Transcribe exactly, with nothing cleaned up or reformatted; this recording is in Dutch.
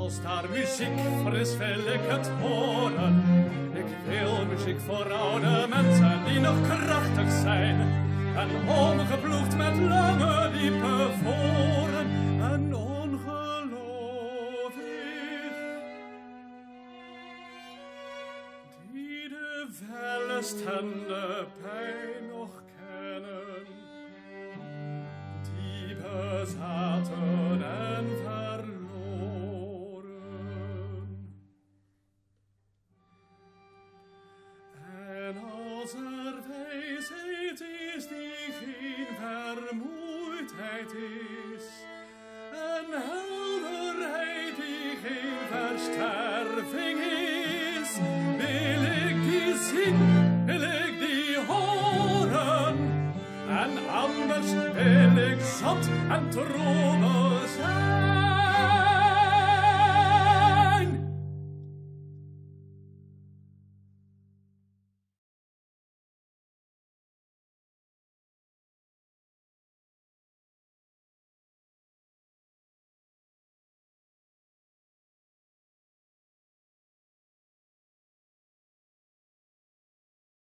als daar muziek fris wil ik het horen. Ik wil muziek voor oude mensen die nog krachtig zijn. En omgeploegd met lange diepe voren. En ongelovig, die de wellust en de pijn nog kennen. Die bezaten en verloren. En als er wijsheid is die geen vermoeidheid is, en helderheid die geen versterving is, wil ik die zien, wil ik die horen, en anders wil ik zat en trommel zijn.